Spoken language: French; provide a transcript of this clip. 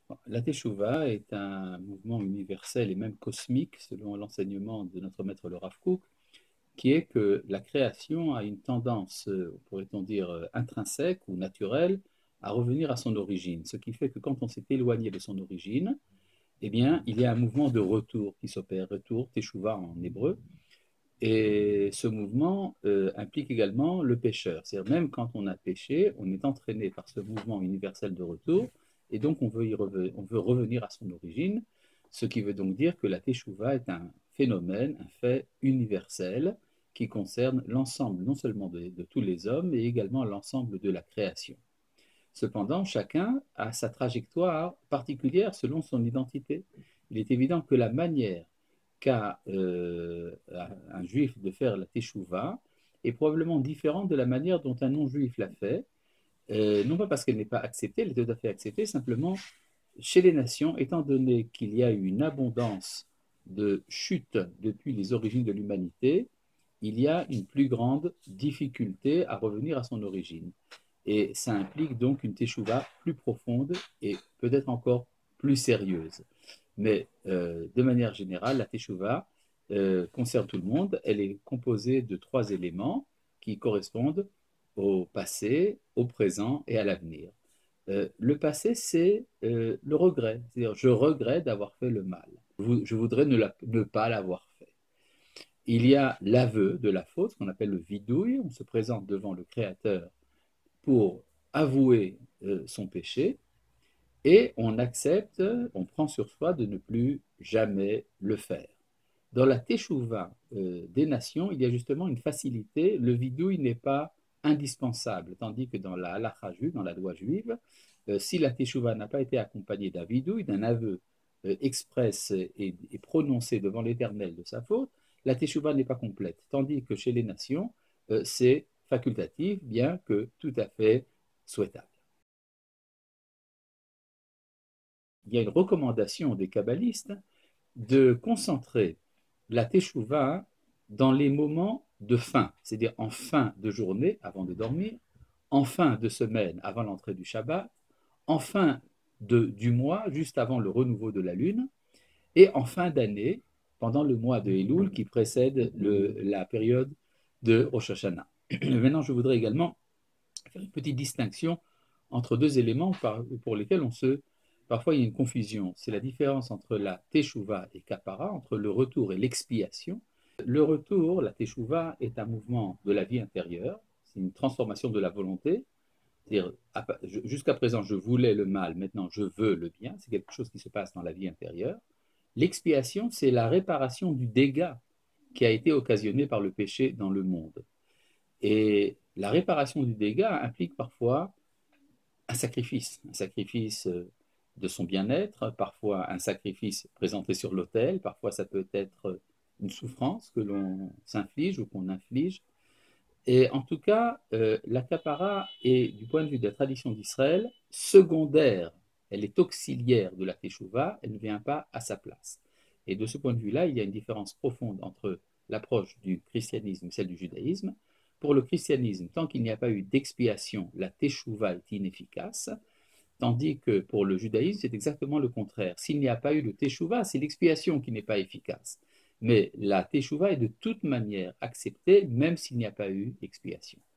La Teshuvah est un mouvement universel et même cosmique, selon l'enseignement de notre maître le Rav Kook, qui est que la création a une tendance, pourrait-on dire, intrinsèque ou naturelle, à revenir à son origine. Ce qui fait que quand on s'est éloigné de son origine, eh bien, il y a un mouvement de retour qui s'opère, retour, Teshuvah en hébreu, et ce mouvement implique également le pécheur. C'est-à-dire même quand on a péché, on est entraîné par ce mouvement universel de retour, et donc on veut revenir à son origine, ce qui veut donc dire que la Teshuvah est un phénomène, un fait universel qui concerne l'ensemble non seulement de tous les hommes, mais également l'ensemble de la création. Cependant, chacun a sa trajectoire particulière selon son identité. Il est évident que la manière qu'a un juif de faire la teshuva est probablement différente de la manière dont un non-juif l'a fait, non pas parce qu'elle n'est pas acceptée, elle est tout à fait acceptée, simplement chez les nations, étant donné qu'il y a eu une abondance de chutes depuis les origines de l'humanité, il y a une plus grande difficulté à revenir à son origine. Et ça implique donc une teshuva plus profonde et peut-être encore plus sérieuse. Mais de manière générale, la teshuva concerne tout le monde. Elle est composée de trois éléments qui correspondent au passé, au présent et à l'avenir. Le passé, c'est le regret. C'est-à-dire, je regrette d'avoir fait le mal. Je voudrais ne pas l'avoir fait. Il y a l'aveu de la faute, qu'on appelle le vidouille. On se présente devant le Créateur pour avouer son péché et on accepte, on prend sur soi de ne plus jamais le faire. Dans la teshuva des nations, il y a justement une facilité. Le vidouille n'est pas indispensable, tandis que dans la halakha juive, dans la loi juive, si la teshuva n'a pas été accompagnée d'un vidouille, d'un aveu express et prononcé devant l'Éternel de sa faute, la teshuva n'est pas complète. Tandis que chez les nations, c'est facultatif, bien que tout à fait souhaitable. Il y a une recommandation des kabbalistes de concentrer la teshuva dans les moments de fin, c'est-à-dire en fin de journée avant de dormir, en fin de semaine avant l'entrée du Shabbat, en fin du mois juste avant le renouveau de la lune et en fin d'année pendant le mois de Elul qui précède la période de Rosh Hashanah. Maintenant, je voudrais également faire une petite distinction entre deux éléments pour lesquels parfois il y a une confusion. C'est la différence entre la teshuva et kapara, entre le retour et l'expiation. Le retour, la teshuva, est un mouvement de la vie intérieure, c'est une transformation de la volonté. C'est-à-dire, jusqu'à présent, je voulais le mal, maintenant je veux le bien. C'est quelque chose qui se passe dans la vie intérieure. L'expiation, c'est la réparation du dégât qui a été occasionné par le péché dans le monde. Et la réparation du dégât implique parfois un sacrifice de son bien-être, parfois un sacrifice présenté sur l'autel, parfois ça peut être une souffrance que l'on s'inflige ou qu'on inflige. Et en tout cas, la capara est, du point de vue de la tradition d'Israël, secondaire. Elle est auxiliaire de la teshuva, elle ne vient pas à sa place. Et de ce point de vue-là, il y a une différence profonde entre l'approche du christianisme et celle du judaïsme. Pour le christianisme, tant qu'il n'y a pas eu d'expiation, la teshuva est inefficace, tandis que pour le judaïsme, c'est exactement le contraire. S'il n'y a pas eu de teshuva, c'est l'expiation qui n'est pas efficace. Mais la teshuva est de toute manière acceptée, même s'il n'y a pas eu expiation.